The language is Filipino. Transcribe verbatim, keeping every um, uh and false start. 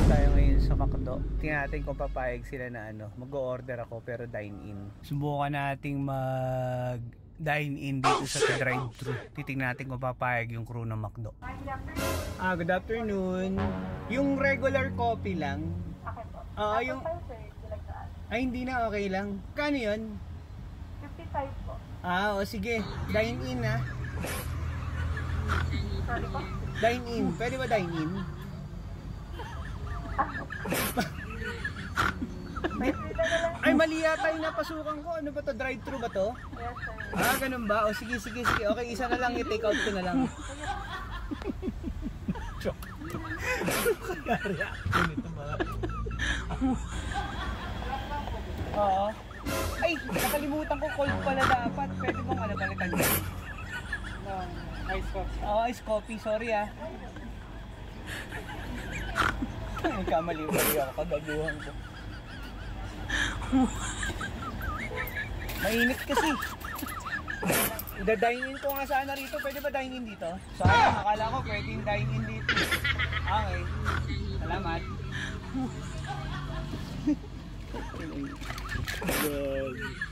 tayo ngayon sa McDo. Tingnan natin kung papayag sila na ano, mag-o-order ako pero dine-in. Subukan nating mag dine-in dito sa drive-thru. Titingnan natin kung papayag yung crew ng McDo. Ah, good afternoon. Yung regular coffee lang. Okay po. Oo, yung... Ay, hindi na, okay lang. Kano yun? fifty-five po. Ah, o sige. Dine-in ha. Sorry po. Dine-in. Pwede ba dine-in? Ay, mali yata yung napasukan ko. Ano ba to? Drive-thru ba to? Yes, sir. Ah, ganun ba? O sige, sige, sige. Okay, isa na lang. I-take out ko na lang. Joke. Kaya reaction nito mga. Oo. Ay, nakalimutan ko. Cold pala dapat. Pwede bang ano balikan ko? Um, ice coffee. Oo, oh, ice coffee. Sorry ah. Nagkamali-mali ako. Kagaguhan ko. Mainit kasi. Da-dine-in ko nga sana rito. Pwede ba dine-in dito? Sayang, akala ko pwedeng dine-in dito. Okay. Salamat. God.